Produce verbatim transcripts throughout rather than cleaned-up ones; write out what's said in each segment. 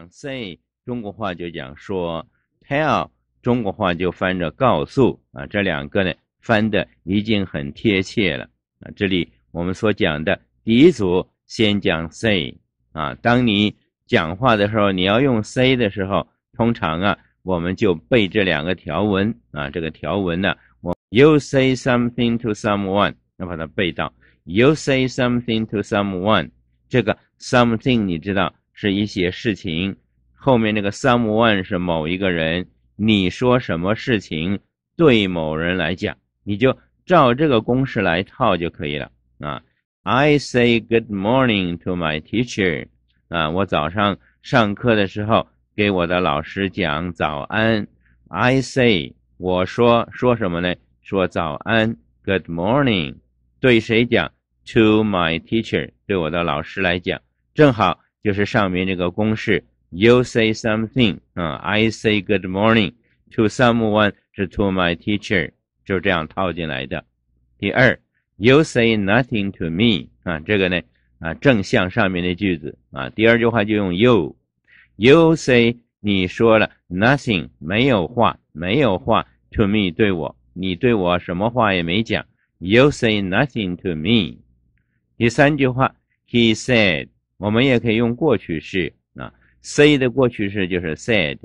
讲 say， 中国话就讲说 tell， 中国话就翻着告诉啊，这两个呢翻的已经很贴切了啊。这里我们所讲的第一组先讲 say 啊，当你讲话的时候，你要用 say 的时候，通常啊我们就背这两个条文啊，这个条文呢，我 you say something to someone， 要把它背到 you say something to someone， 这个 something 你知道是一些事情，后面那个 someone 是某一个人，你说什么事情对某人来讲，你就照这个公式来套就可以了啊。I say good morning to my teacher， 啊，我早上上课的时候给我的老师讲早安。I say， 我说说什么呢？说早安 good morning， 对谁讲？ To my teacher， 对我的老师来讲，正好就是上面这个公式 You say something， 啊 I say good morning to someone 是 to my teacher， 就这样套进来的。第二 You say nothing to me， 啊，这个呢啊正向上面的句子啊，第二句话就用 you You say 你说了 nothing 没有话没有话 to me 对我，你对我什么话也没讲 You say nothing to me。 第三句话 He said， 我们也可以用过去式啊 say 的过去式就是 said。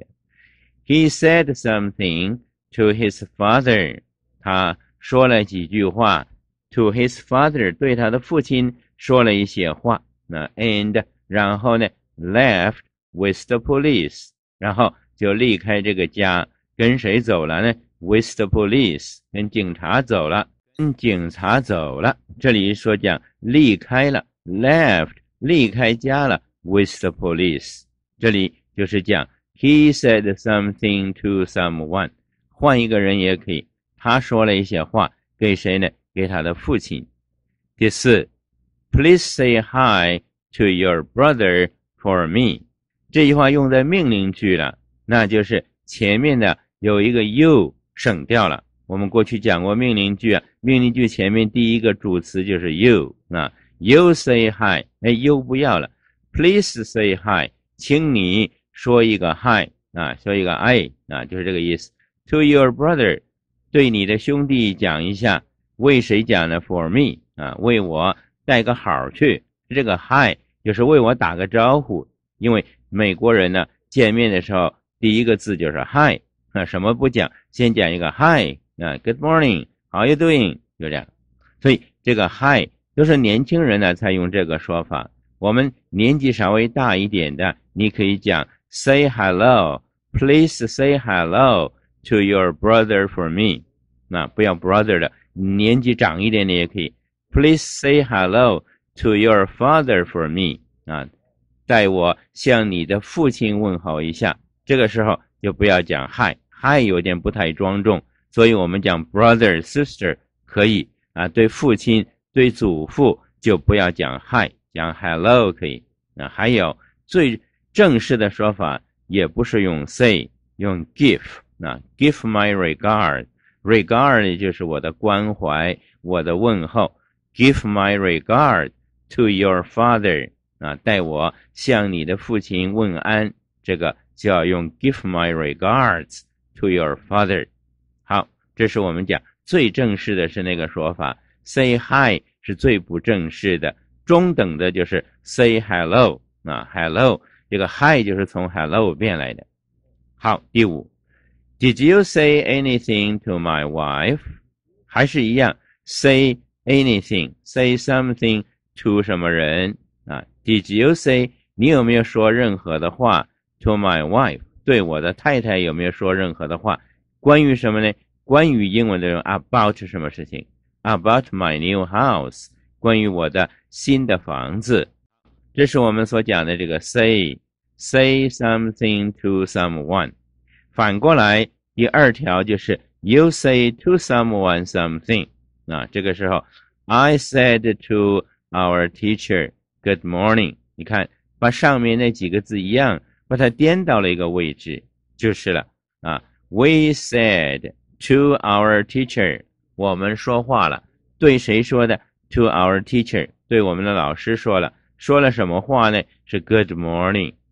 He said something to his father， 他说了几句话 to his father， 对他的父亲说了一些话，那 and 然后呢 left with the police， 然后就离开这个家，跟谁走了呢？ with the police， 跟警察走了，跟警察走了。这里说讲离开了 left， 离开家了 with the police， 这里就是讲 he said something to someone， 换一个人也可以，他说了一些话给谁呢？给他的父亲。第四 Please say hi to your brother for me，这句话用在命令句了，那就是前面的有一个 you 省掉了。我们过去讲过命令句啊，命令句前面第一个主词就是 you 啊 you say hi， 哎 you 不要了 please say hi， 请你说一个 hi 啊，说一个 I 啊，就是这个意思。 to your brother， 对你的兄弟讲一下，为谁讲呢？ for me 啊，为我带个好去，这个 hi 就是为我打个招呼，因为美国人呢见面的时候第一个字就是 hi 啊，什么不讲，先讲一个 hi 啊 good morning how you doing， 就这样。所以这个 hi 都是年轻人呢才用这个说法，我们年纪稍微大一点的，你可以讲 say hello please say hello to your brother for me， 那不要 brother 的，年纪长一点的也可以 please say hello to your father for me， 啊代我向你的父亲问候一下，这个时候就不要讲 hi hi 有点不太庄重，所以我们讲 brother sister 可以啊，对父亲对祖父就不要讲 hi， 讲 hello 可以啊。还有最正式的说法也不是用 say， 用 give 啊 give my regard， regard 就是我的关怀我的问候， give my regard to your father，啊，代我向你的父亲问安，这个就要用 give my regards to your father。 好，这是我们讲最正式的是那个说法， say hi 是最不正式的，中等的就是 say hello， 啊 hello 这个 hi 就是从 hello 变来的。好，第五 Did you say anything to my wife， 还是一样 say anything say something to 什么人啊 Did you say 你有没有说任何的话 to my wife， 对我的太太有没有说任何的话，关于什么呢？关于英文的 about 什么事情， about my new house， 关于我的新的房子。这是我们所讲的这个 say say something to someone。 反过来第二条就是 you say to someone something， 啊，这个时候 I said to our teacher good morning， 你看把上面那几个字一样把它颠到了一个位置就是了啊。We said to our teacher， 我们说话了，对谁说的？ To our teacher， 对我们的老师说了，说了什么话呢？是 good morning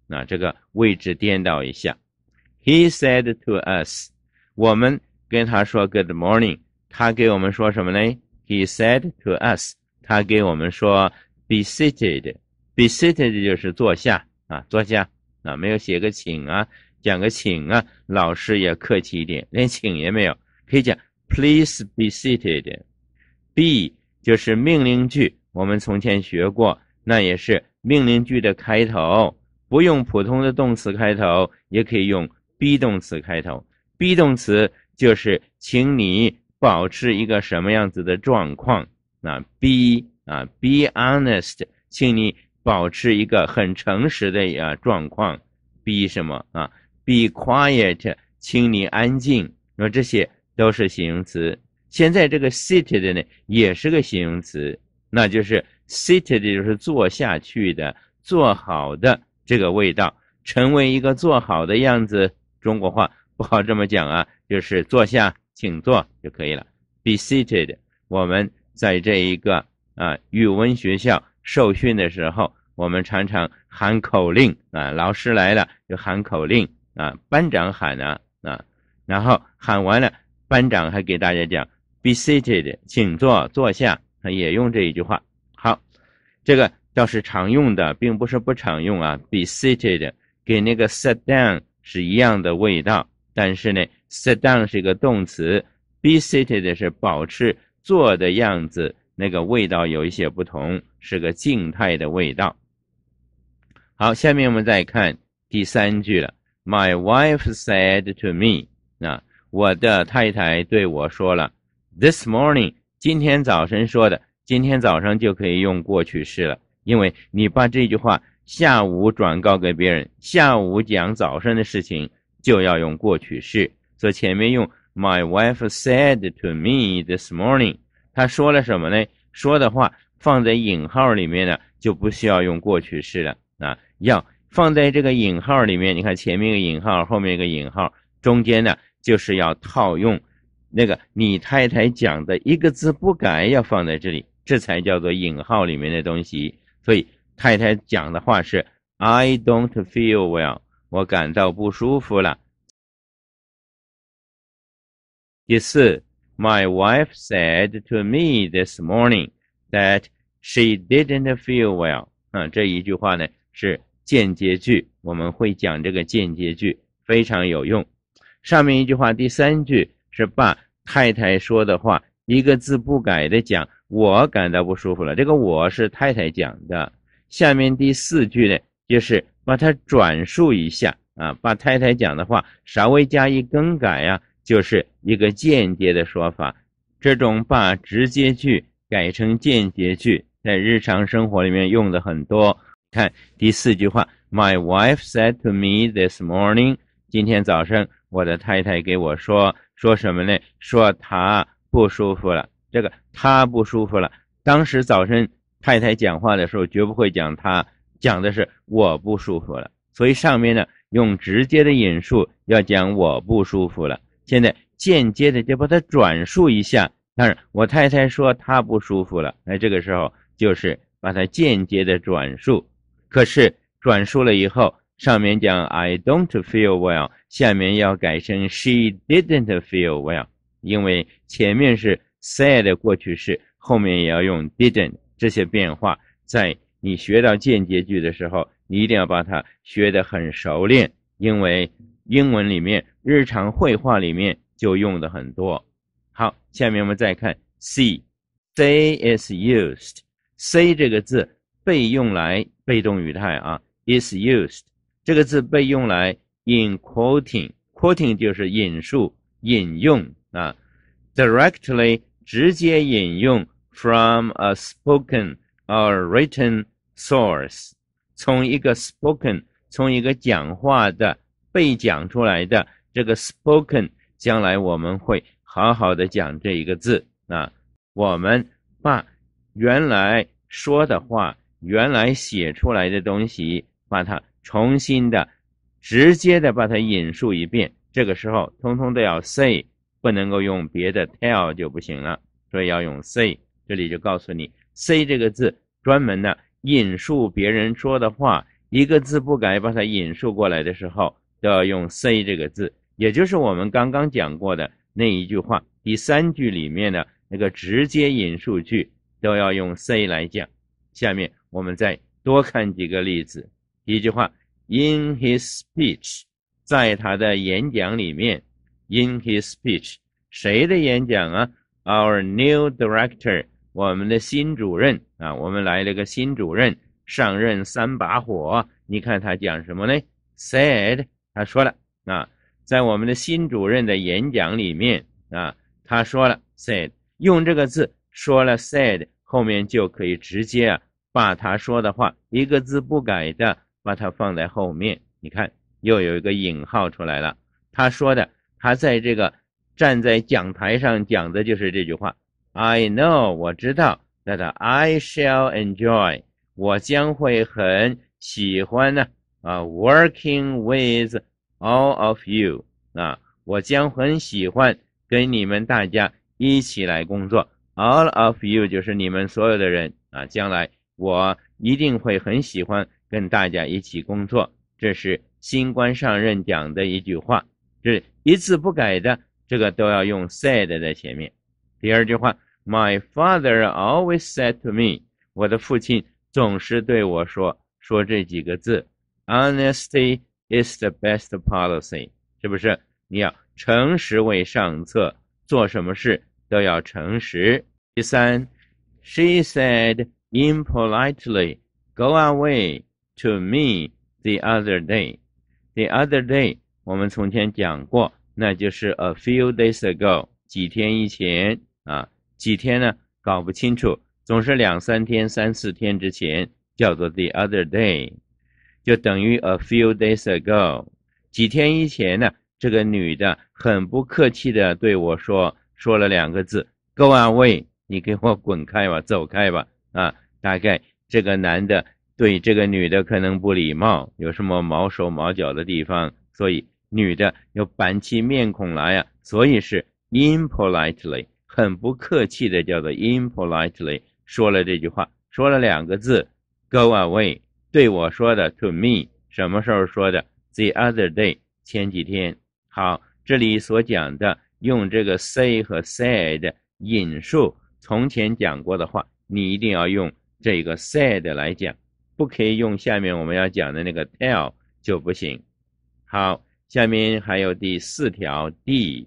那这个位置颠倒一下。He said to us， 我们跟他说 Good morning， 他给我们说什么呢？ He said to us， 他给我们说 Be seated， Be seated 就是坐下啊，坐下啊，没有写个请啊，讲个请啊，老师也客气一点，连请也没有，可以讲 Please be seated。 Be 就是命令句，我们从前学过，那也是命令句的开头，不用普通的动词开头，也可以用 be 动词开头。 be 动词就是请你保持一个什么样子的状况，那 be 啊 be honest， 请你保持一个很诚实的啊状况。 be 什么啊 be quiet， 请你安静，那这些都是形容词。现在这个 seated 呢也是个形容词，那就是 seated 就是坐下去的，做好的这个味道，成为一个做好的样子。中国话不好这么讲啊，就是坐下请坐就可以了。 be seated， 我们在这一个啊语文学校受训的时候，我们常常喊口令啊，老师来了就喊口令啊，班长喊啊啊，然后喊完了，班长还给大家讲 be seated， 请坐，坐下，他也用这一句话。好，这个倒是常用的，并不是不常用啊。 be seated 给那个 sit down 是一样的味道，但是呢 sit down 是一个动词， be seated 是保持坐的样子，那个味道有一些不同，是个静态的味道。好，下面我们再看第三句了。 My wife said to me， 那我的太太对我说了 This morning， 今天早晨说的，今天早上就可以用过去式了，因为你把这句话下午转告给别人，下午讲早上的事情就要用过去式，所以前面用 My wife said to me this morning， 他说了什么呢？说的话放在引号里面呢，就不需要用过去式了啊，要放在这个引号里面，你看前面一个引号，后面一个引号，中间呢就是要套用那个你太太讲的一个字不改要放在这里，这才叫做引号里面的东西。所以太太讲的话是 I don't feel well， 我感到不舒服了。第四 My wife said to me this morning that she didn't feel well， 啊，这一句话呢是间接句，我们会讲这个间接句非常有用。上面一句话第三句是把太太说的话一个字不改的讲，我感到不舒服了，这个我是太太讲的。下面第四句呢就是把它转述一下啊，把太太讲的话稍微加以更改啊，就是一个间接的说法。这种把直接句改成间接句在日常生活里面用的很多。看第四句话 My wife said to me this morning， 今天早上我的太太给我说说什么呢？说她不舒服了。这个她不舒服了，当时早晨太太讲话的时候绝不会讲她，讲的是我不舒服了。所以上面呢用直接的引述要讲我不舒服了，现在间接的就把它转述一下，但是我太太说她不舒服了，那这个时候就是把它间接的转述。可是转述了以后，上面讲 I don't feel well， 下面要改成 she didn't feel well， 因为前面是 said 过去式，后面也要用 didn't， 这些变化在你学到间接句的时候你一定要把它学得很熟练，因为英文里面日常会话里面就用的很多。好，下面我们再看 C， say is used， say 这个字被用来被动语态啊 is used， 这个字被用来 in quoting， quoting 就是引述引用啊 directly 直接引用 from a spoken or written source， 从一个 spoken 从一个讲话的被讲出来的这个 spoken， 将来我们会好好的讲这一个字啊，我们把原来说的话原来写出来的东西把它重新的直接的把它引述一遍，这个时候通通都要 say， 不能够用别的 tell 就不行了，所以要用 say。 这里就告诉你 say 这个字专门的引述别人说的话， 一个字不改把它引述过来的时候，都要用 say 这个字，也就是我们刚刚讲过的那一句话，第三句里面的那个直接引述句都要用 say 来讲。下面我们再多看几个例子。第一句话 in his speech， 在他的演讲里面 in his speech， 谁的演讲啊？ Our new director， 我们的新主任啊，我们来了个新主任，上任三把火，你看他讲什么呢？ said， 他说了啊，在我们的新主任的演讲里面啊，他说了 said， 用这个字说了 said， 后面就可以直接啊把他说的话一个字不改的把它放在后面，你看又有一个引号出来了。他说的，他在这个站在讲台上讲的就是这句话 I know， 我知道 that I shall enjoy， 我将会很喜欢呢啊 working with all of you， 啊我将很喜欢跟你们大家一起来工作， all of you 就是你们所有的人啊，将来我一定会很喜欢跟大家一起工作。这是新官上任讲的一句话，这一字不改的，这个都要用 said 在前面。第二句话 My father always said to me， 我的父亲总是对我说说这几个字 Honesty is the best policy， 是不是？你要诚实为上策，做什么事都要诚实。第三 She said impolitely go away to me the other day。 The other day 我们从前讲过，那就是 a few days ago， 几天以前啊，几天呢搞不清楚，总是两三天三四天之前叫做 the other day， 就等于 a few days ago。 几天以前呢，这个女的很不客气的对我说说了两个字 go away， 你给我滚开吧，走开吧啊，大概这个男的对这个女的可能不礼貌，有什么毛手毛脚的地方，所以女的又板起面孔来啊，所以是 impolitely， 很不客气的叫做 impolitely 说了这句话，说了两个字 go away， 对我说的 to me， 什么时候说的 the other day， 前几天。好，这里所讲的用这个 say 和 said 引述从前讲过的话，你一定要用这个 said 来讲，不可以用下面我们要讲的那个 tell 就不行。好，下面还有第四条 D，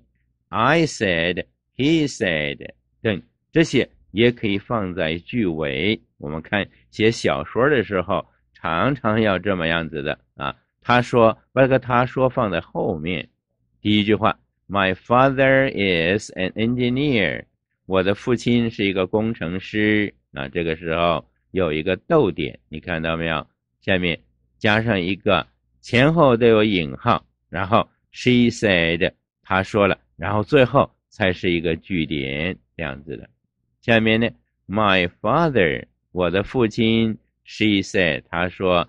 I said he said 等，这些也可以放在句尾。我们看写小说的时候常常要这么样子的啊，他说把这个他说放在后面。第一句话 My father is an engineer， 我的父亲是一个工程师啊，这个时候有一个逗点，你看到没有？下面加上一个前后都有引号，然后 she said 他说了，然后最后才是一个句点这样子的。下面呢 My father 我的父亲 she said 他说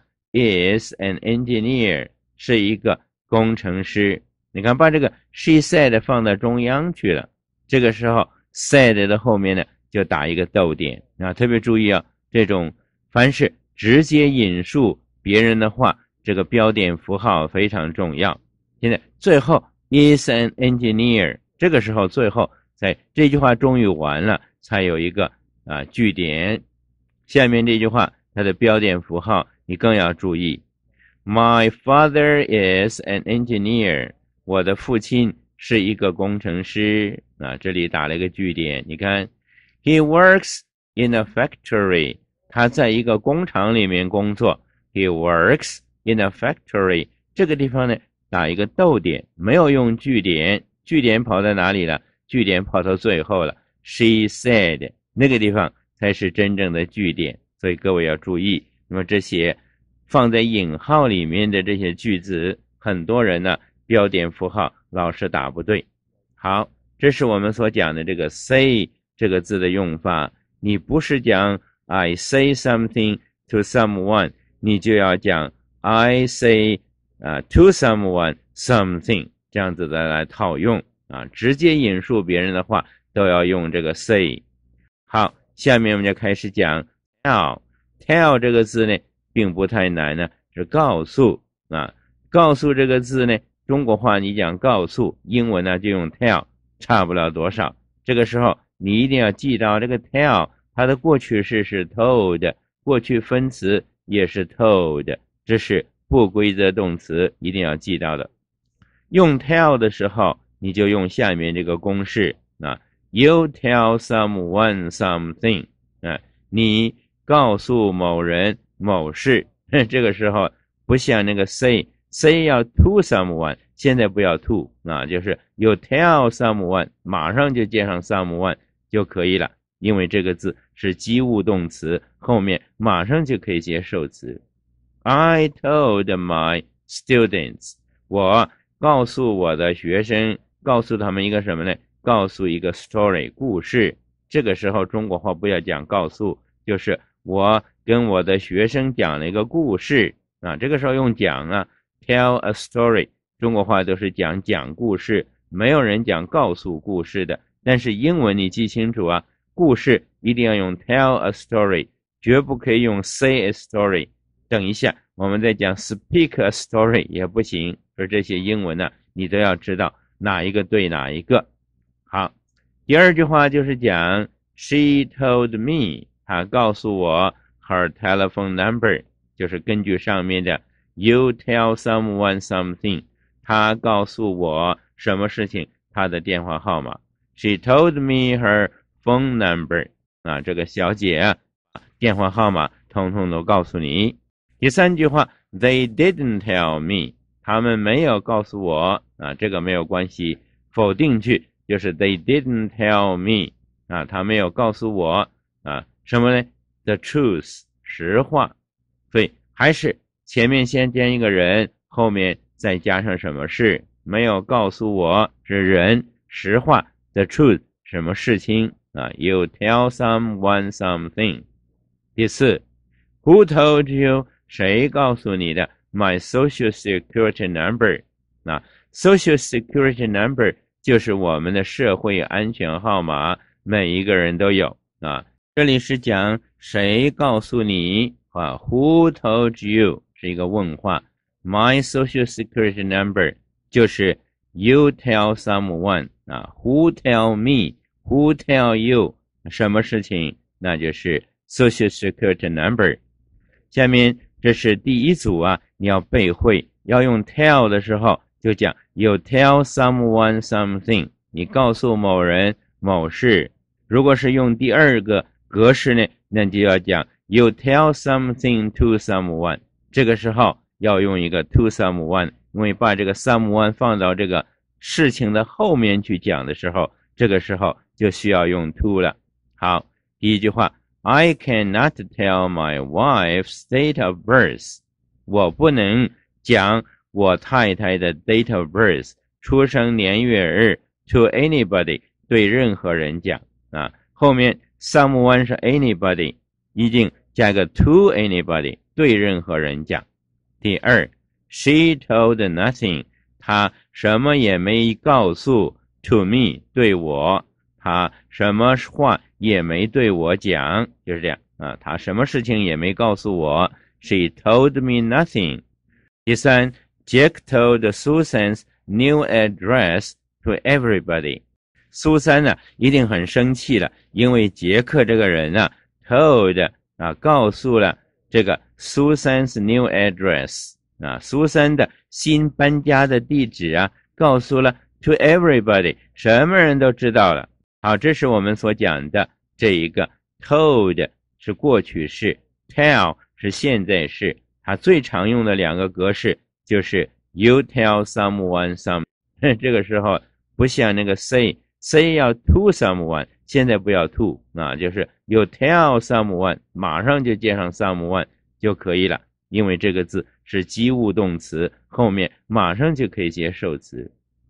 is an engineer 是一个工程师。你看把这个 she said 放到中央去了，这个时候 said 的后面呢就打一个逗点啊，特别注意啊，这种凡是直接引述别人的话，这个标点符号非常重要。现在最后 is an engineer， 这个时候最后在这句话终于完了才有一个啊句点。下面这句话它的标点符号你更要注意 My father is an engineer， 我的父亲是一个工程师啊，这里打了一个句点。你看 He works in a factory， 他在一个工厂里面工作。 He works in a factory， 这个地方呢打一个逗点，没有用句点，句点跑到哪里了？句点跑到最后了。 She said 那个地方才是真正的句点，所以各位要注意。那么这些放在引号里面的这些句子，很多人呢标点符号老是打不对。好，这是我们所讲的这个 say 这个字的用法。你不是讲 I say something to someone， 你就要讲 I say、uh, to someone something， 这样子的来套用啊，直接引述别人的话都要用这个 say。 好，下面我们就开始讲 tell。 tell 这个字呢并不太难呢， 是告诉啊。告诉这个字呢，中国话你讲告诉，英文呢就用 tell， 差不了多少。这个时候你一定要记到这个 tell， 它的过去式是 told， 过去分词也是 told， 这是不规则动词，一定要记到的。用 tell 的时候，你就用下面这个公式啊 ，You tell someone something 啊，你告诉某人某事。这个时候不像那个 say say 要 to someone， 现在不要 to 啊，就是 you tell someone， 马上就接上 someone 就可以了，因为这个字是及物动词，后面马上就可以接受词。I told my students， 我告诉我的学生，告诉他们一个什么呢？告诉一个 story 故事。这个时候中国话不要讲告诉，就是我跟我的学生讲了一个故事啊。这个时候用讲啊 ，tell a story， 中国话都是讲讲故事，没有人讲告诉故事的。但是英文你记清楚啊，故事一定要用 tell a story， 绝不可以用 say a story。等一下我们再讲 speak a story 也不行，而这些英文呢，你都要知道哪一个对哪一个。好，第二句话就是讲 she told me， 她告诉我 her telephone number， 就是根据上面的 you tell someone something， 她告诉我什么事情，她的电话号码。She told me her phone number， 啊，这个小姐啊，电话号码统统都告诉你。第三句话 they didn't tell me， 他们没有告诉我啊，这个没有关系，否定句就是 they didn't tell me 啊，他没有告诉我啊，什么呢 the truth 实话。所以还是前面先加一个人，后面再加上什么事，没有告诉我是人，实话 the truth 什么事情啊 you tell someone something。 第四 who told you，谁告诉你的 my social security number， 那 social security number 就是我们的社会安全号码，每一个人都有啊。这里是讲谁告诉你啊 who told you 是一个问话， my social security number 就是 you tell someone 啊 who tell me who tell you 什么事情，那就是 social security number。 下面这是第一组啊，你要背会，要用 tell 的时候就讲 you tell someone something， 你告诉某人某事。如果是用第二个格式呢，那就要讲 you tell something to someone， 这个时候要用一个 to someone， 因为把这个 someone 放到这个事情的后面去讲的时候，这个时候就需要用 to 了。好，第一句话I cannot tell my wife's date of birth， 我不能讲我太太的 date of birth 出生年月日 to anybody 对任何人讲啊，后面 someone 是 anybody， 一定加个 to anybody 对任何人讲。第二 she told nothing， 她什么也没告诉 to me 对我，她什么话也没对我讲，就是这样啊，她什么事情也没告诉我 she told me nothing。 第三 Jack told Susan's new address to everybody， 苏珊呢一定很生气了，因为杰克这个人啊 told 啊告诉了这个 Susan's new address 啊，苏珊的新搬家的地址啊告诉了 to everybody， 什么人都知道了。好，这是我们所讲的这一个 told 是过去式， tell 是现在式，它最常用的两个格式就是 you tell someone some， 这个时候不像那个 say say 要 to someone， 现在不要 to 啊，就是 you tell someone 马上就接上 someone 就可以了，因为这个字是及物动词，后面马上就可以接受词。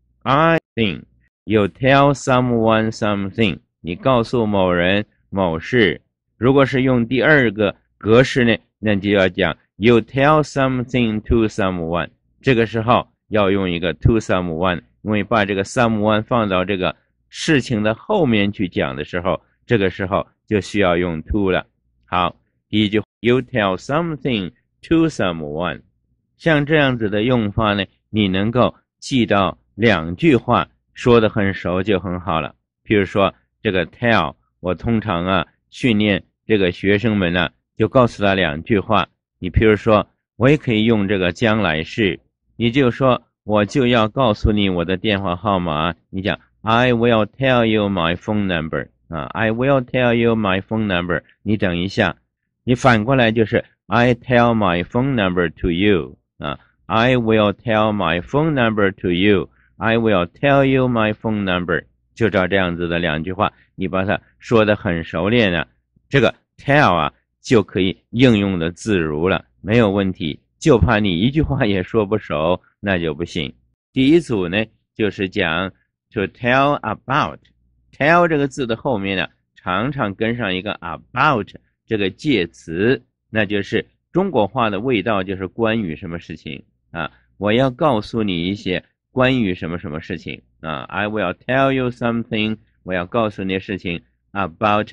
I think you tell someone something， 你告诉某人某事。如果是用第二个格式呢，那就要讲 you tell something to someone， 这个时候要用一个 to someone， 因为把这个 someone 放到这个事情的后面去讲的时候，这个时候就需要用 to 了。好，第一句 you tell something to someone， 像这样子的用法呢，你能够记到两句话，说得很熟就很好了。比如说这个 tell， 我通常啊训练这个学生们呢，就告诉他两句话。你比如说，我也可以用这个将来式，你就说我就要告诉你我的电话号码，你讲 I will tell you my phone number 啊 I will tell you my phone number， 你等一下，你反过来就是 I tell my phone number to you 啊 I will tell my phone number to you I will tell you my phone number， 就照这样子的两句话，你把它说得很熟练了，这个 tell 啊就可以应用的自如了，没有问题，就怕你一句话也说不熟，那就不行。第一组呢，就是讲 to tell about， tell 这个字的后面呢，常常跟上一个 about 这个介词，那就是中国话的味道，就是关于什么事情啊，我要告诉你一些关于什么什么事情啊 I will tell you something， 我要告诉你事情 about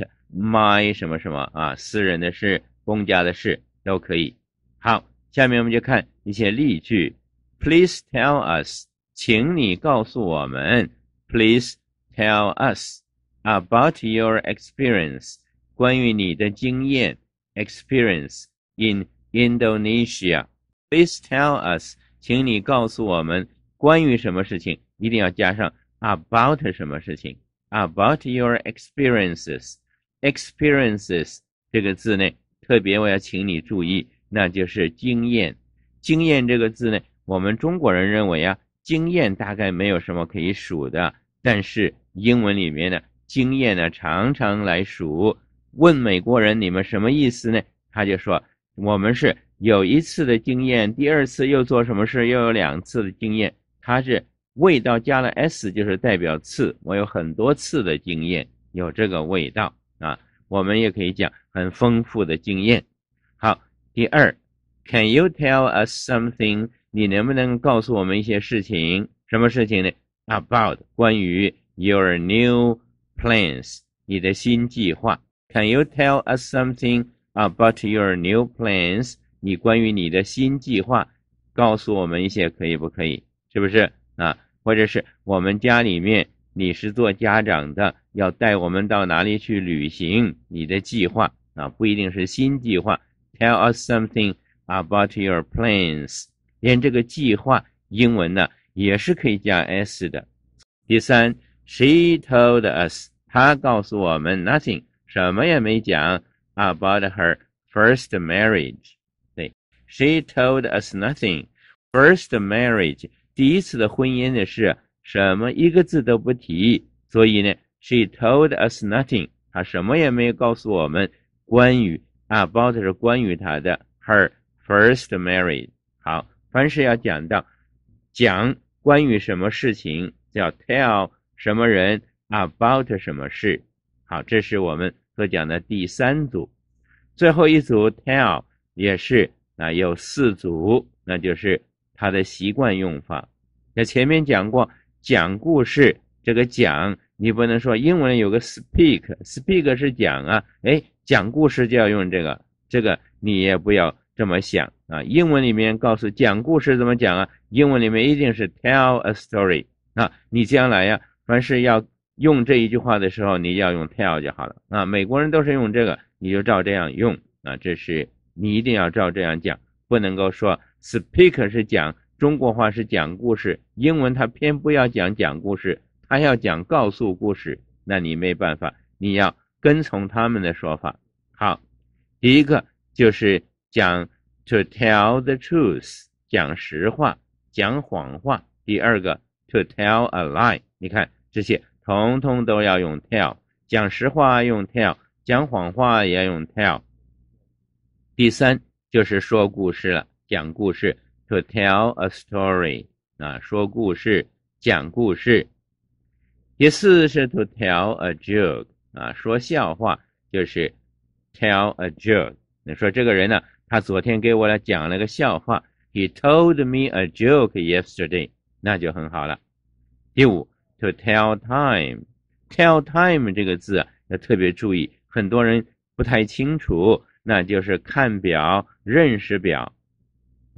my 什么什么啊，私人的事，公家的事都可以。好，下面我们就看一些例句。Please tell us， 请你告诉我们。Please tell us about your experience， 关于你的经验 experience in Indonesia。 Please tell us， 请你告诉我们关于什么事情，一定要加上 about 什么事情 about your experiences。 experiences 这个字呢，特别我要请你注意，那就是经验。经验这个字呢，我们中国人认为啊，经验大概没有什么可以数的，但是英文里面呢，经验呢常常来数。问美国人你们什么意思呢？他就说我们是有一次的经验，第二次又做什么事，又有两次的经验。它是味道加了 s 就是代表次，我有很多次的经验，有这个味道啊。我们也可以讲很丰富的经验。好，第二 Can you tell us something， 你能不能告诉我们一些事情？什么事情呢？ About 关于 your new plans， 你的新计划。 Can you tell us something about your new plans， 你关于你的新计划告诉我们一些，可以不可以？是不是啊？或者是我们家里面你是做家长的，要带我们到哪里去旅行，你的计划啊，不一定是新计划。 Tell us something about your plans， 连这个计划英文呢也是可以加 s 的。第三 She told us， 她告诉我们 nothing， 什么也没讲 about her first marriage。 对， She told us nothing first marriage， 第一次的婚姻的事什么一个字都不提，所以呢 She told us nothing， 她什么也没有告诉我们关于 about 是关于她的 her first marriage。 好，凡是要讲到讲关于什么事情，叫 tell 什么人 about 什么事。好，这是我们所讲的第三组。最后一组 tell 也是啊，有四组，那就是它的习惯用法。在前面讲过讲故事，这个讲你不能说英文有个 speak， speak 是讲啊，诶，讲故事就要用这个，这个你也不要这么想啊。英文里面告诉讲故事怎么讲啊，英文里面一定是 tell a story 啊。你将来呀、啊，凡是要用这一句话的时候，你要用 tell 就好了啊。美国人都是用这个，你就照这样用啊。这是你一定要照这样讲，不能够说 speak 是讲，中国话是讲故事，英文它偏不要讲讲故事，它要讲告诉故事，那你没办法，你要跟从他们的说法。好，第一个就是讲 to tell the truth， 讲实话，讲谎话。第二个 to tell a lie， 你看这些统统都要用 tell， 讲实话用 tell， 讲谎话也要用 tell。 第三就是说故事了，讲故事 to tell a story 啊，说故事，讲故事。第四是 to tell a joke 啊，说笑话，就是 tell a joke。 你说这个人呢，他昨天给我来讲了个笑话， He told me a joke yesterday， 那就很好了。第五 to tell time， tell time 这个字啊要特别注意，很多人不太清楚，那就是看表，认识表。你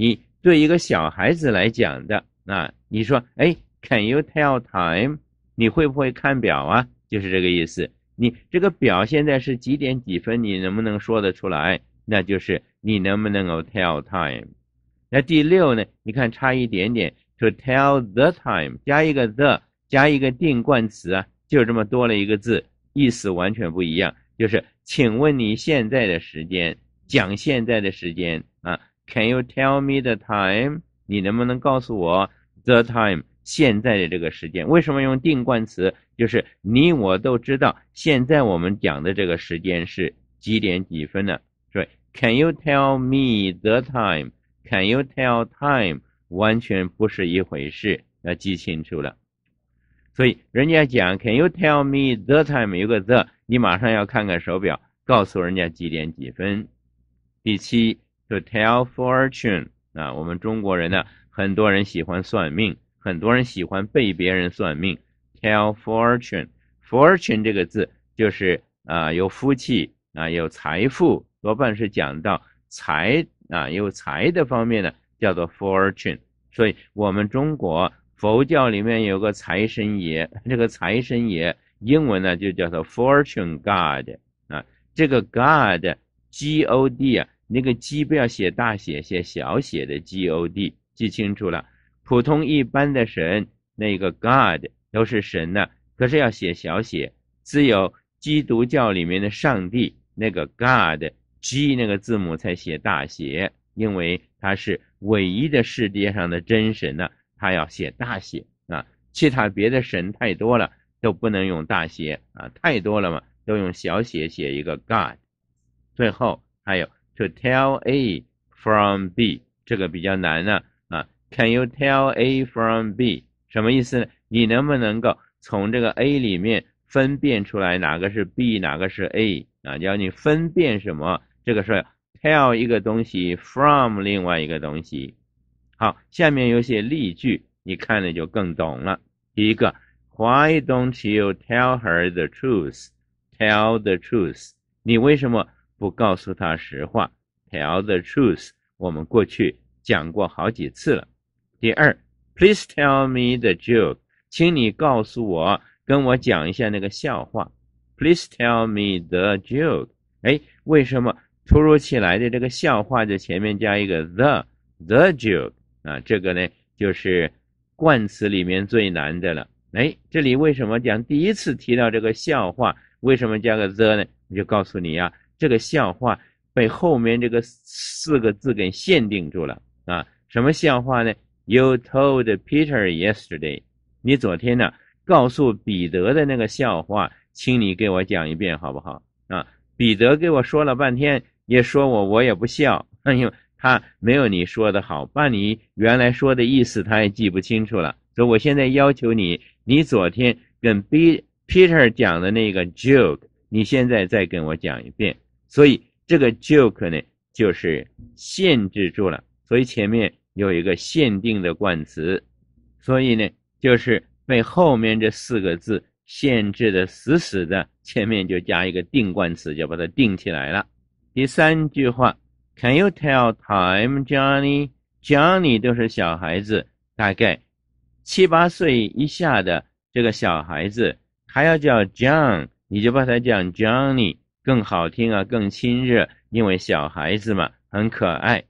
对一个小孩子来讲的啊，你说，哎 ，Can you tell time？ 你会不会看表啊？就是这个意思。你这个表现在是几点几分，你能不能说得出来？那就是你能不能够 tell time。那第六呢？你看差一点点 ，to tell the time 加一个 the 加一个定冠词啊，就这么多了一个字，意思完全不一样。就是请问你现在的时间，讲现在的时间啊 ，Can you tell me the time？ 你能不能告诉我 the time 现在的这个时间？为什么用定冠词？就是你我都知道，现在我们讲的这个时间是几点几分呢？所以 Can you tell me the time？Can you tell time 完全不是一回事，要记清楚了。所以人家讲 Can you tell me the time 有个 the， 你马上要看看手表，告诉人家几点几分。第七 to tell fortune 啊，我们中国人呢，很多人喜欢算命，很多人喜欢被别人算命。tell fortune fortune 这个字就是啊有福气啊有财富，多半是讲到财啊有财的方面呢，叫做 fortune。所以我们中国佛教里面有个财神爷，这个财神爷英文呢就叫做 fortune god 啊，这个 god G O D 啊，那个 G 不要写大写，写小写的 G O D， 记清楚了。普通一般的神那个 god 都是神呢，可是要写小写，只有基督教里面的上帝那个 God G 那个字母才写大写，因为他是唯一的世界上的真神呢，他要写大写啊，其他别的神太多了都不能用大写啊，太多了嘛，都用小写写一个 God。 最后还有 to tell A from B， 这个比较难呢 啊, 啊 Can you tell A from B？ 什么意思呢？你能不能够从这个 A 里面分辨出来哪个是 B 哪个是 A 啊？要你分辨什么，这个是 tell 一个东西 from 另外一个东西。好，下面有些例句你看了就更懂了。第一个 Why don't you tell her the truth？ Tell the truth， 你为什么不告诉她实话？ Tell the truth， 我们过去讲过好几次了。第二 Please tell me the joke， 请你告诉我跟我讲一下那个笑话。 Please tell me the joke， 哎，为什么突如其来的这个笑话的前面加一个 the the joke 啊？这个呢就是冠词里面最难的了。哎，这里为什么讲第一次提到这个笑话，为什么加个 the 呢？我就告诉你啊，这个笑话被后面这个四个字给限定住了啊。什么笑话呢？ You told Peter yesterday， 你昨天呢告诉彼得的那个笑话，请你给我讲一遍好不好啊？彼得给我说了半天，也说我我也不笑，因为他没有你说的好，把你原来说的意思他也记不清楚了。所以我现在要求你，你昨天跟 B Peter 讲的那个 joke， 你现在再跟我讲一遍。所以这个 joke 呢就是限制住了，所以前面有一个限定的冠词，所以呢就是被后面这四个字限制的死死的，前面就加一个定冠词，就把它定起来了。第三句话 Can you tell time Johnny？ Johnny 都是小孩子，大概七八岁以下的这个小孩子还要叫 John， 你就把它叫 Johnny， 更好听啊，更亲热，因为小孩子嘛很可爱，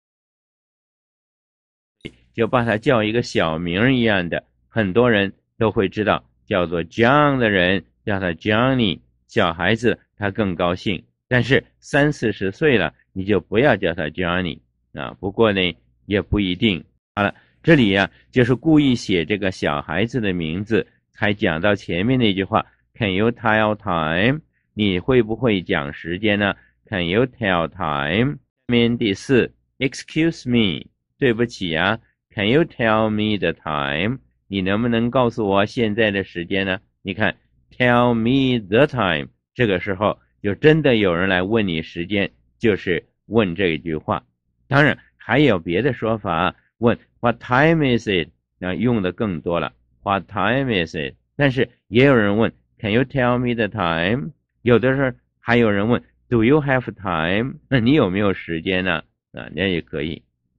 就把它叫一个小名一样的，很多人都会知道，叫做 John 的人叫他 Johnny， 小孩子他更高兴，但是三四十岁了你就不要叫他 Johnny 啊。不过呢也不一定。好了，这里呀、啊、就是故意写这个小孩子的名字，才讲到前面那句话 Can you tell time？ 你会不会讲时间呢？ Can you tell time？ 下面第四 Excuse me， 对不起啊， Can you tell me the time？ 你能不能告诉我现在的时间呢？你看 Tell me the time， 这个时候就真的有人来问你时间，就是问这一句话。当然还有别的说法，问 What time is it？ 那用的更多了 What time is it？ 但是也有人问 Can you tell me the time？ 有的时候还有人问 Do you have time？ 那你有没有时间呢？啊，那也可以。好，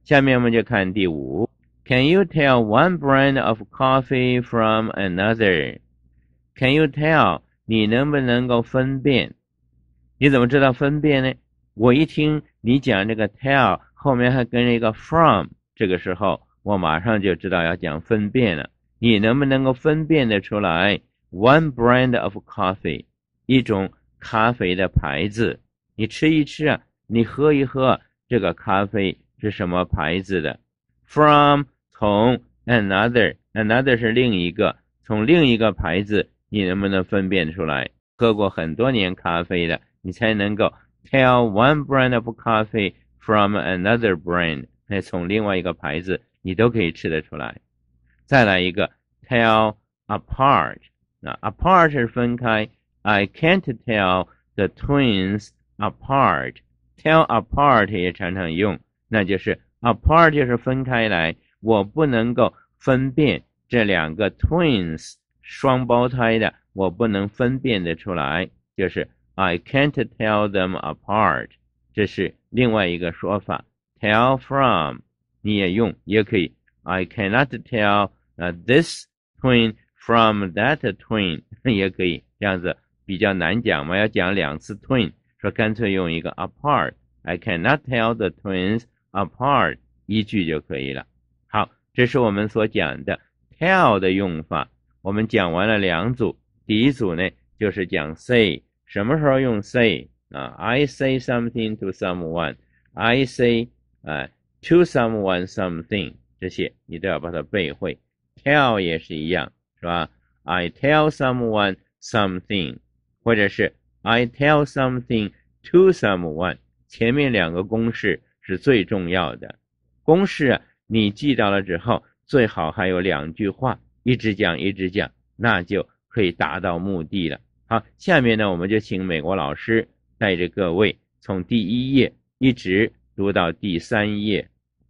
下面我们就看第五。Can you tell one brand of coffee from another? Can you tell? 你能不能够分辨？你怎么知道分辨呢？我一听你讲这个 tell 后面还跟着一个 from， 这个时候我马上就知道要讲分辨了。你能不能够分辨得出来 one brand of coffee 一种咖啡的牌子？你吃一吃啊，你喝一喝，这个咖啡是什么牌子的？ from 从 another another 是另一个，从另一个牌子你能不能分辨出来？喝过很多年咖啡的你才能够 tell one brand of coffee from another brand， 那从另外一个牌子你都可以吃得出来。再来一个 tell apart， 那 apart 是分开， I can't tell the twins apart， tell apart 也常常用，那就是 apart 就是分开来，我不能够分辨这两个 twins 双胞胎的，我不能分辨得出来，就是 I can't tell them apart， 这是另外一个说法。 tell from 你也用，也可以 I cannot tell、uh, this twin from that twin 也可以，这样子比较难讲嘛，要讲两次 twin， 说干脆用一个 apart， I cannot tell the twins apart， 一句就可以了。好，这是我们所讲的 tell 的用法。我们讲完了两组，第一组呢就是讲 say， 什么时候用 say 啊 I say something to someone， I say、呃、to someone something， 这些你都要把它背会。 tell 也是一样，是吧？ I tell someone something， 或者是 I tell something to someone， 前面两个公式是最重要的。公式啊你记到了之后，最好还有两句话，一直讲一直讲，那就可以达到目的了。好，下面呢我们就请美国老师带着各位从第一页一直读到第三页。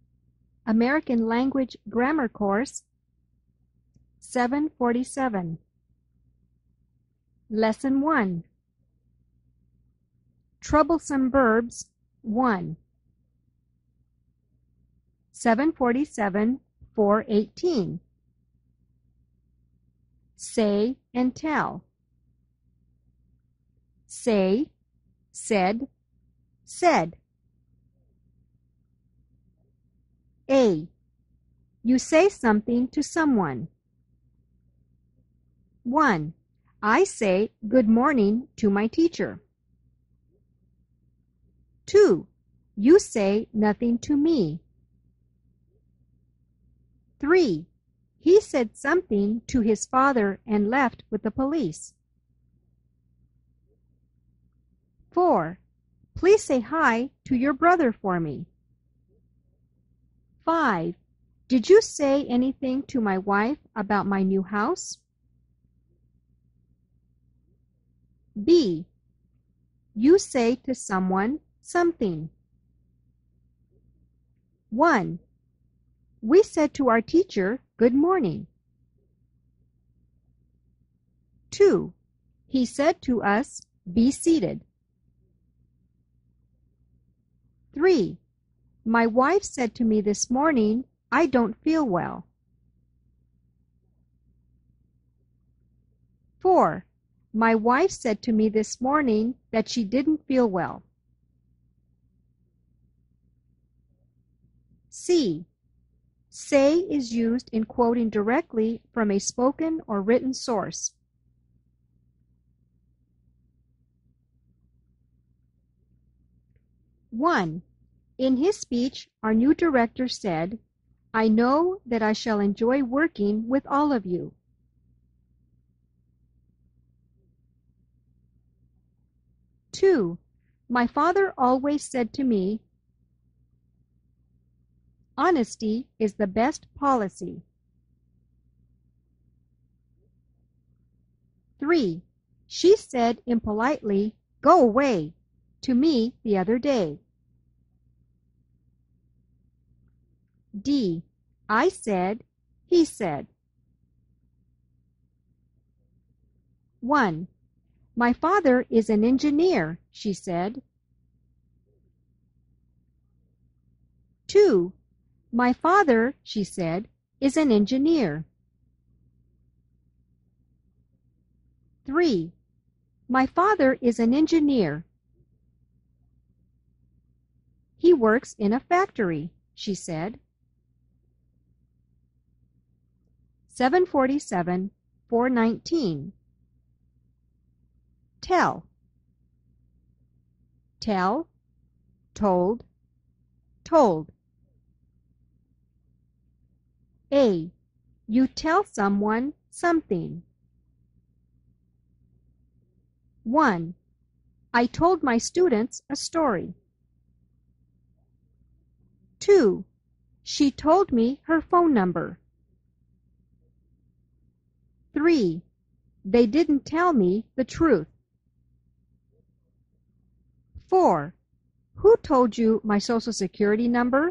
American Language Grammar Course seven forty-seven Lesson one Troublesome Verbs one seven forty-seven four eighteen Say and tell. Say, said, said. A. You say something to someone. one. I say good morning to my teacher. two. You say nothing to me. three. He said something to his father and left with the police. four. Please say hi to your brother for me. five. Did you say anything to my wife about my new house? B. You say to someone something. one. We said to our teacher, good morning. two. He said to us, be seated. three. My wife said to me this morning, I don't feel well. four. My wife said to me this morning that she didn't feel well. C. Say is used in quoting directly from a spoken or written source. one. In his speech, our new director said, I know that I shall enjoy working with all of you. two. My father always said to me, honesty is the best policy. three. She said impolitely, go away, to me the other day. D. I said, he said. one. My father is an engineer, she said. two. My father, she said, is an engineer. Three. My father is an engineer. He works in a factory, she said. seven forty-seven, four nineteen. Tell. Tell, told, told. A. You tell someone something. One. I told my students a story. Two. She told me her phone number. Three. They didn't tell me the truth. Four. Who told you my social security number?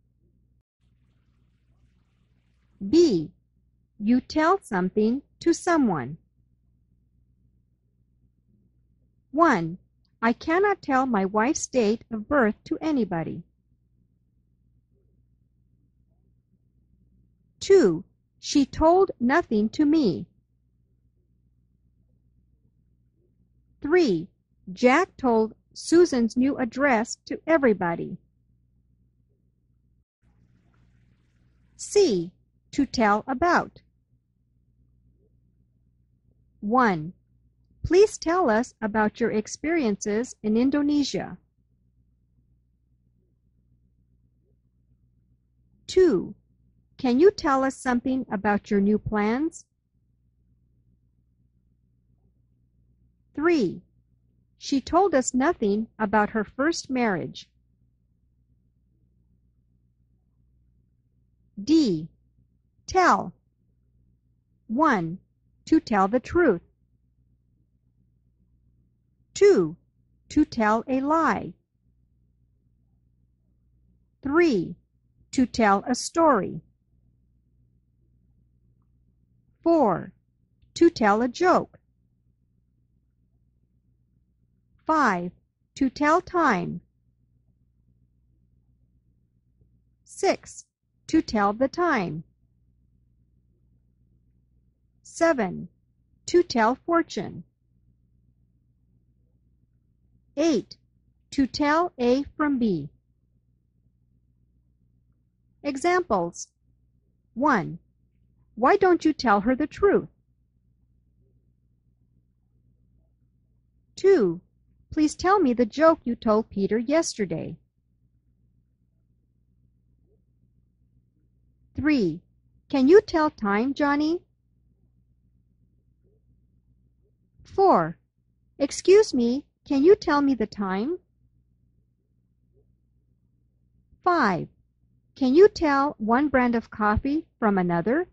B. You tell something to someone. One. I cannot tell my wife's date of birth to anybody. Two. She told nothing to me. Three. Jack told Susan's new address to everybody. C. To tell about. One. Please tell us about your experiences in Indonesia. Two. Can you tell us something about your new plans? Three. She told us nothing about her first marriage. D. Tell. One. To tell the truth. Two. To tell a lie. Three. To tell a story. Four. To tell a joke. Five. To tell time. Six. To tell the time. Seven. To tell fortune. Eight. To tell A from B. Examples. One. Why don't you tell her the truth? Two. Please tell me the joke you told Peter yesterday. Three. Can you tell time, Johnny? Four. Excuse me, can you tell me the time? Five. Can you tell one brand of coffee from another?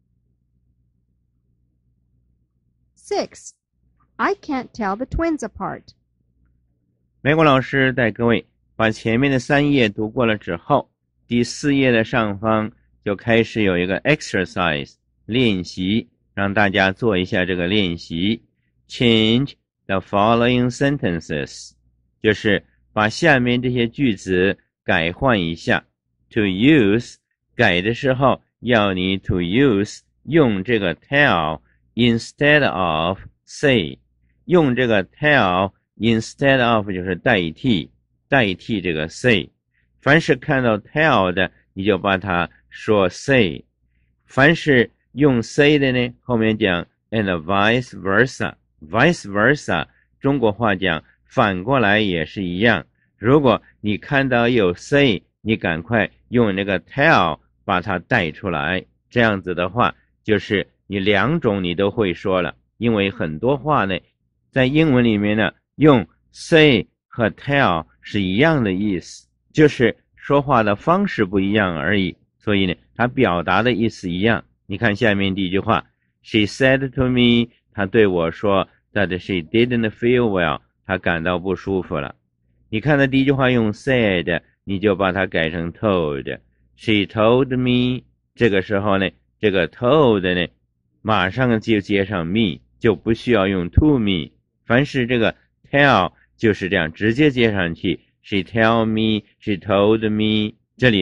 Six. I can't tell the twins apart. 美国老师带各位把前面的三页读过了之后，第四页的上方就开始有一个 exercise 练习，让大家做一下这个练习。Change the following sentences 就是把下面这些句子改换一下。To use 改的时候要你 to use 用这个 tell instead of say 用这个 tell instead of 就是代替代替这个 say 凡是看到 tell 的你就把它说 say 凡是用 say 的呢后面讲 and vice versa vice versa 中国话讲反过来也是一样如果你看到有 say 你赶快用那个 tell 把它带出来这样子的话就是你两种你都会说了因为很多话呢在英文里面呢用 say 和 tell 是一样的意思就是说话的方式不一样而已所以呢它表达的意思一样你看下面第一句话 She said to me 她对我说 that she didn't feel well 她感到不舒服了你看到第一句话用 said 你就把它改成 told She told me 这个时候呢这个 told 呢马上就接上 me 就不需要用 to me 凡是这个 tell 就是这样直接接上去 She tell me She told me 这里呢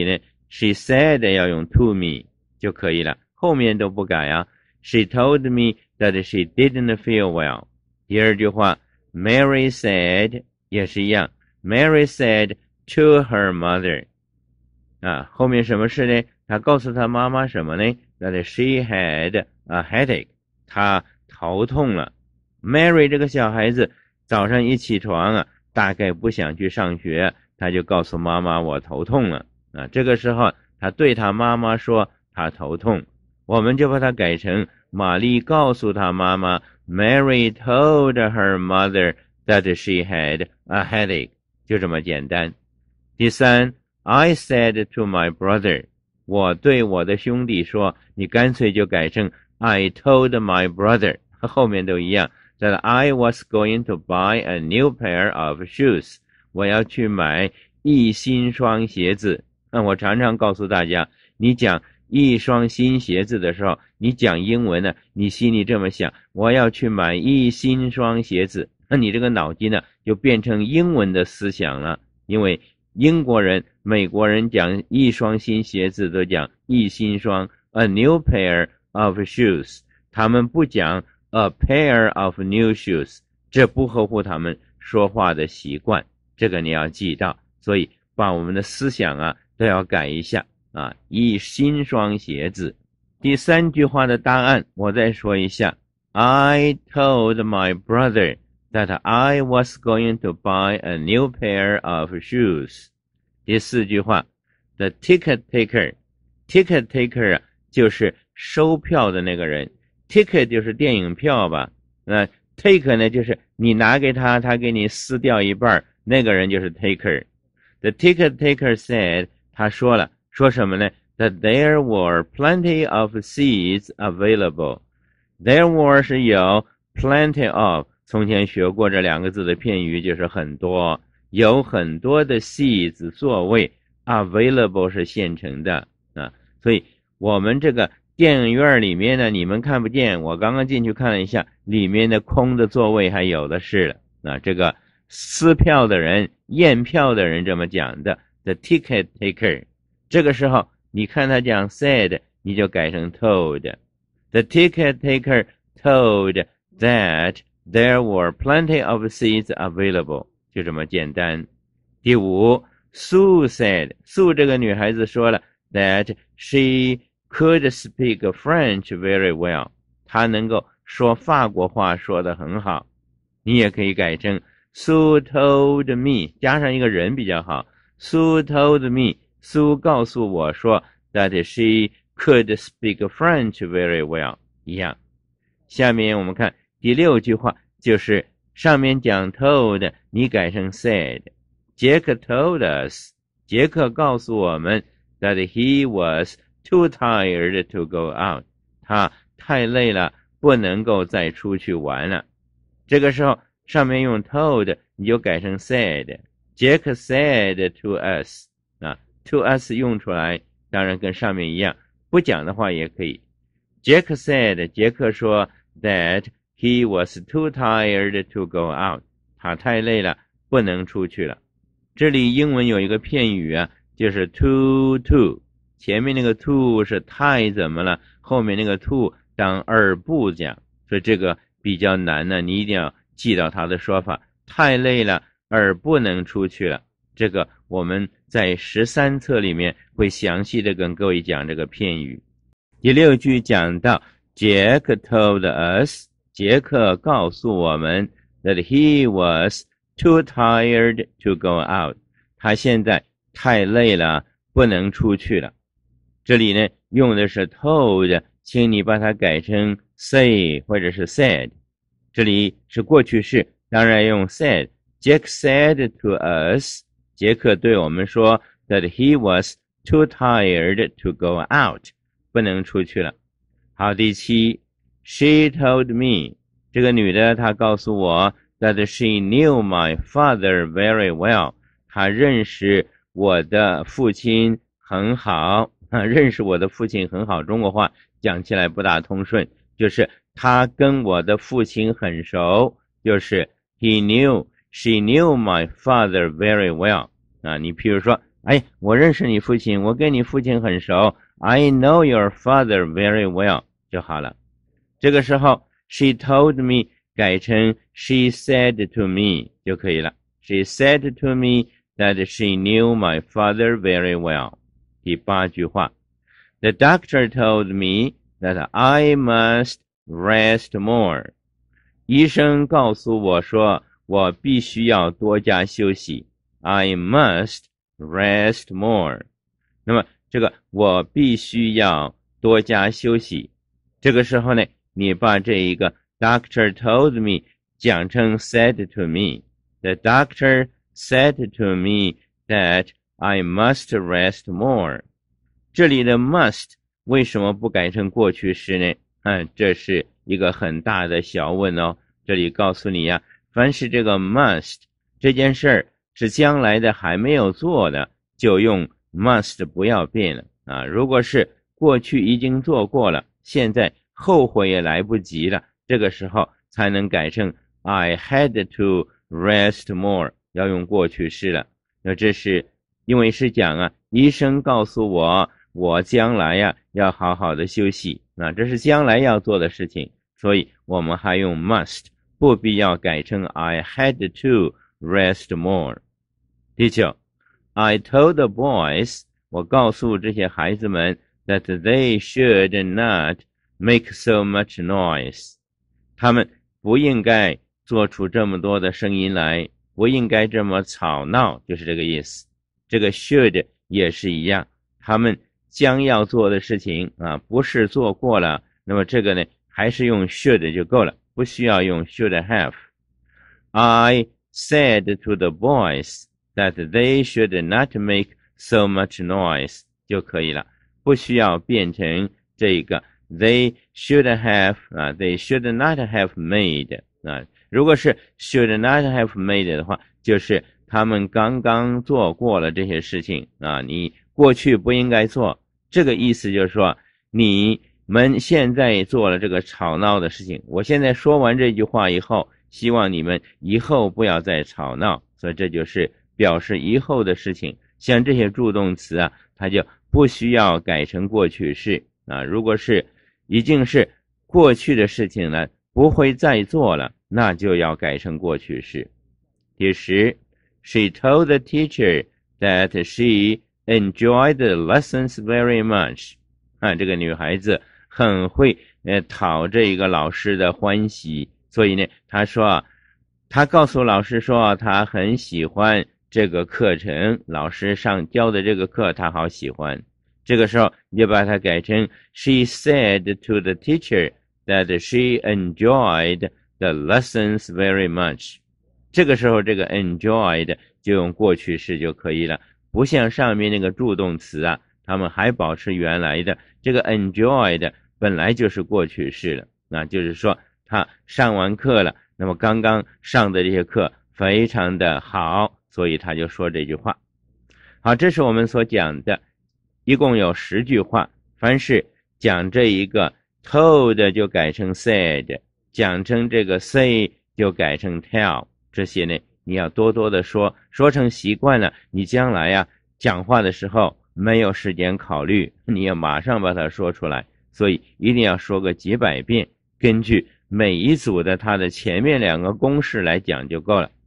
she said 要用 to me 就可以了，后面都不改啊。She told me that she didn't feel well。第二句话 Mary said 也是一样 Mary said to her mother 啊，后面什么事呢？她告诉她妈妈什么呢？ That she had a headache， 她头痛了。Mary 这个小孩子早上一起床啊，大概不想去上学，她就告诉妈妈我头痛了啊。这个时候她对她妈妈说她头痛，我们就把它改成玛丽告诉她妈妈 Mary told her mother that she had a headache， 就这么简单。第三 I said to my brother， 我对我的兄弟说，你干脆就改成 I told my brother， 后面都一样， that I was going to buy a new pair of shoes， 我要去买一新双鞋子。那我常常告诉大家，你讲一双新鞋子的时候，你讲英文呢，你心里这么想，我要去买一新双鞋子，那你这个脑筋呢就变成英文的思想了。因为英国人美国人讲一双新鞋子都讲一新双 a new pair of shoes， 他们不讲 a pair of new shoes， 这不合乎他们说话的习惯，这个你要记到，所以把我们的思想啊都要改一下啊，一新双鞋子。第三句话的答案我再说一下 I told my brother that I was going to buy a new pair of shoes。 第四句话 The ticket taker， ticket taker 啊就是收票的那个人， ticket 就是电影票吧，那 take 呢就是你拿给他，他给你撕掉一半，那个人就是 taker。 The ticket taker said， 他说了，说什么呢？ That there were plenty of seats available。 There were 是有 plenty of， 从前学过这两个字的片语，就是很多，有很多的 seats 座位， available 是现成的啊。所以我们这个电影院里面呢，你们看不见，我刚刚进去看了一下，里面的空的座位还有的是了啊。这个撕票的人验票的人这么讲的 The ticket taker， 这个时候你看他讲 said， 你就改成 told。 The ticket taker told that there were plenty of seats available， 就这么简单。第五 Sue said， Sue 这个女孩子说了 that she could speak French very well， 她能够说法国话说得很好。你也可以改成 Sue told me， 加上一个人比较好， Sue told me， Sue 告诉我说 that she could speak French very well， 一样。下面我们看第六句话，就是上面讲 told， 你改成 said。 杰克 told us， 杰克告诉我们 that he was too tired to go out， 他太累了，不能够再出去玩了。这个时候上面用 told， 你就改成 said。 杰克 said to us， 啊 to us 用出来当然跟上面一样，不讲的话也可以。杰克 said， 杰克说 that he was too tired to go out， 他太累了，不能出去了。这里英文有一个片语啊，就是 too to， 前面那个 to 是太怎么了，后面那个 to 当而不讲，所以这个比较难呢，你一定要记到它的说法，太累了而不能出去了。这个我们在十三册里面会详细的跟各位讲这个片语。第六句讲到 Jack told us， 杰克告诉我们 that he was too tired to go out， 他现在太累了，不能出去了。这里呢用的是 told， 请你把它改成 say 或者是 said， 这里是过去式，当然用 said。 Jack said to us， 杰克对我们说 that he was too tired to go out， 不能出去了。好，第七 She told me， 这个女的她告诉我 that she knew my father very well， 她认识我的父亲很好，认识我的父亲很好，中国话讲起来不大通顺，就是她跟我的父亲很熟，就是 he knew， she knew my father very well。 啊，你譬如说哎，我认识你父亲，我跟你父亲很熟。I know your father very well 就好了。这个时候 she told me 改成 she said to me 就可以了。She said to me that she knew my father very well. 第八句话 The doctor told me that I must rest more. 医生告诉我说我必须要多加休息。I must rest more. 那么这个我必须要多加休息。这个时候呢，你把这一个 doctor told me 讲成 said to me. The doctor said to me that I must rest more. 这里的 must 为什么不改成过去式呢？嗯，这是一个很大的小问哦。这里告诉你呀，凡是这个 must 这件事儿是将来的还没有做的，就用 must 不要变了啊。如果是过去已经做过了，现在后悔也来不及了，这个时候才能改成 I had to rest more， 要用过去式了。那这是因为是讲啊，医生告诉我我将来呀要好好的休息，那这是将来要做的事情，所以我们还用 must， 不必要改成 I had to rest more。 第九 I told the boys 我告诉这些孩子们 that they should not make so much noise， 他们不应该做出这么多的声音来，不应该这么吵闹，就是这个意思。这个 should 也是一样，他们将要做的事情啊，不是做过了，那么这个呢还是用 should 就够了，不需要用 should have。 I said to the boys that they should not make so much noise 就可以了，不需要变成这个 they should have 啊 they should not have made 啊，如果是 should not have made 的话，就是他们刚刚做过了这些事情啊，你过去不应该做，这个意思就是说你们现在做了这个吵闹的事情，我现在说完这句话以后，希望你们以后不要再吵闹，所以这就是表示以后的事情。像这些助动词啊，它就不需要改成过去式啊。如果是已经是过去的事情了，不会再做了，那就要改成过去式。第十 She told the teacher that she enjoyed the lessons very much。 啊，这个女孩子很会呃讨这一个老师的欢喜，所以呢，她说啊，她告诉老师说她很喜欢这个课程，老师上教的这个课她好喜欢。这个时候你就把它改成 She said to the teacher that she enjoyed the lessons very much。 这个时候这个 enjoyed 就用过去式就可以了，不像上面那个助动词啊，他们还保持原来的，这个 enjoyed 本来就是过去式了，那就是说他上完课了，那么刚刚上的这些课非常的好，所以他就说这句话。好，这是我们所讲的一共有十句话，凡是讲这一个 told 就改成 said， 讲成这个 say 就改成 tell， 这些呢你要多多的说，说成习惯了，你将来呀讲话的时候没有时间考虑，你要马上把它说出来，所以一定要说个几百遍，根据每一组的它的前面两个公式来讲就够了。